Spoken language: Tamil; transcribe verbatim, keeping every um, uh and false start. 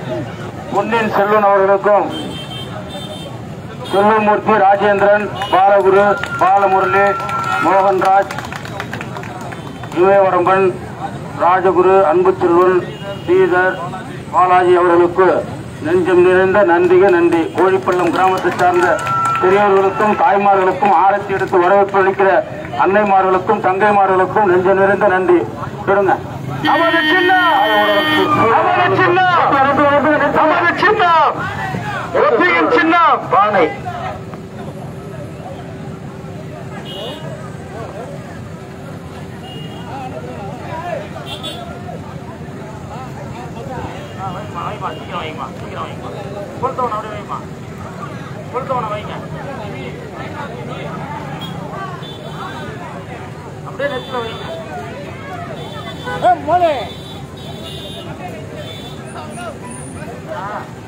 பொன்னின் செல்வன் அவர்களுக்கும் செல்வமூர்த்தி, ராஜேந்திரன், பாலகுரு, பாலமுரளி, மோகன்ராஜ், இமயவரம்பன், ராஜகுரு, அன்பு செல்வன், ஸ்ரீதர், பாலாஜி அவர்களுக்கு நெஞ்சம் நிறைந்த நன்றிக நன்றி. கோழிப்பள்ளம் கிராமத்தை சார்ந்த பெரியவர்களுக்கும் தாய்மார்களுக்கும் ஆரத்தி எடுத்து வரவேற்பு அளிக்கிற அன்னைமார்களுக்கும் தங்கைமார்களுக்கும் நெஞ்சம் நிறைந்த நன்றி. சொல்லுங்க. நமது சின்னம் நமது சின்னம் நமது சின்னம் ஒத்தியின் சின்னம் பானை. அப்படியே நெச்சில வைங்க. மோலே